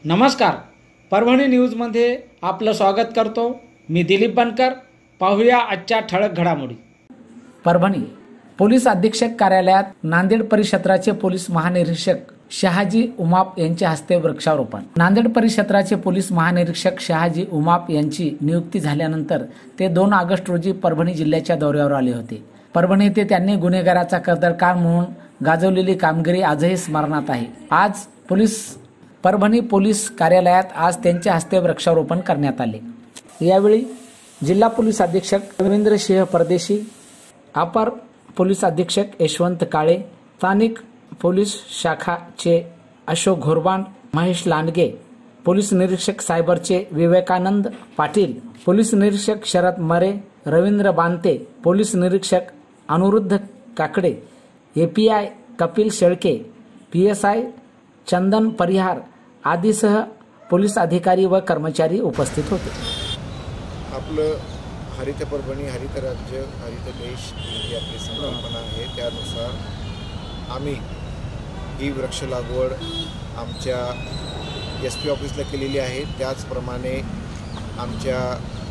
नमस्कार, परभणी न्यूजमध्ये आपलं स्वागत करतो। मी दिलीप बनकर। पाहूया आजच्या ठळक घडामोडी। परभणी पोलीस अधीक्षक कार्यालयात नांदेड परिक्षेत्राचे पोलीस महानिरीक्षक शहाजी उमाप यांच्या हस्ते वृक्षारोपण। नांदेड परिक्षेत्राचे पोलीस महानिरीक्षक शहाजी उमाप यांची नियुक्ती झाल्यानंतर ते 2 ऑगस्ट रोजी परभणी जिल्ह्याच्या दौऱ्यावर आले होते। परभणी येथे त्यांनी गुन्हेगाराचा कर्दळकार म्हणून गाजवलेली कामगिरी आजही स्मरणात आहे। आज परभणी पोलीस कार्यालयात आज त्यांच्या हस्ते वृक्षारोपण करण्यात आले। यावेळी जिल्हा पोलीस अधीक्षक रवींद्र सिंह परदेशी, अपर पोलीस अधीक्षक यशवंत काळे, स्थानिक पोलीस शाखाचे अशोक घोरबांड, महेश लांडगे, पोलीस निरीक्षक सायबरचे विवेकानंद पाटील, पोलीस निरीक्षक शरद मरे, रवींद्र बांते, पोलीस निरीक्षक अनुरुद्ध काकडे, एपीआय कपिल शेळके, पीएसआय चंदन परिहार आदीसह पोलीस अधिकारी व कर्मचारी उपस्थित होते। आपलं हरित परभणी, हरित राज्य, हरित देश ही आपली संकल्पना आहे। त्यानुसार आम्ही ही वृक्ष लागवड आमच्या SP ऑफिसला केलेली आहे। त्याचप्रमाणे आमच्या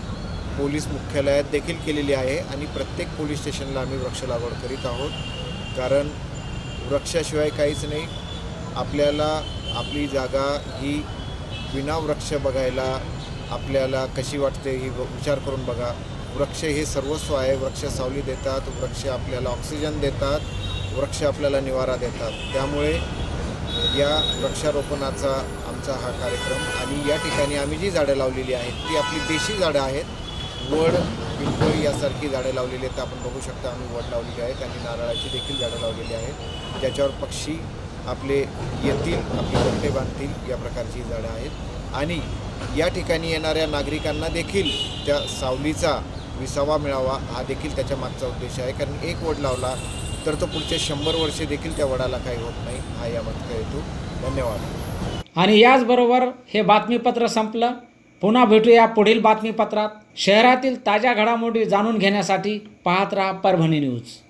पोलीस मुख्यालयात देखील केलेली आहे आणि प्रत्येक पोलीस स्टेशनला आम्ही वृक्ष लागवड करीत आहोत। कारण वृक्षाशिवाय काहीच नाही। आपल्याला आपली जागा ही विना वृक्ष बघायला आपल्याला कशी वाटते ही विचार करून बघा। वृक्ष हे सर्वस्व आहे। वृक्ष सावली देतात, वृक्ष आपल्याला ऑक्सिजन देतात, वृक्ष आपल्याला निवारा देतात। त्यामुळे या वृक्षारोपणाचा आमचा हा कार्यक्रम आणि या ठिकाणी आम्ही जी झाडं लावलेली आहेत ती आपली देशी झाडं आहेत। वड, पिंपळ यासारखी झाडं लावलेली आहेत। आपण बघू शकता आम्ही वड लावलेली आहेत आणि नारळाची देखील झाडं लावलेली आहेत, ज्याच्यावर पक्षी आपले येतील, आपले गोठे बांधतील, या प्रकारची झाडं आहेत। आणि या ठिकाणी येणाऱ्या नागरिकांना देखील त्या सावलीचा विसावा मिळावा हा देखील त्याच्या मागचा उद्देश आहे। कारण एक वड लावला तर तो पुढचे 100 वर्षे देखील त्या वडाला काही होत नाही, हा यामागचा हेतू। धन्यवाद। आणि याचबरोबर हे बातमीपत्र संपलं। पुन्हा भेटूया पुढील बातमीपत्रात। शहरातील ताज्या घडामोडी जाणून घेण्यासाठी पाहत रहा परभणी न्यूज।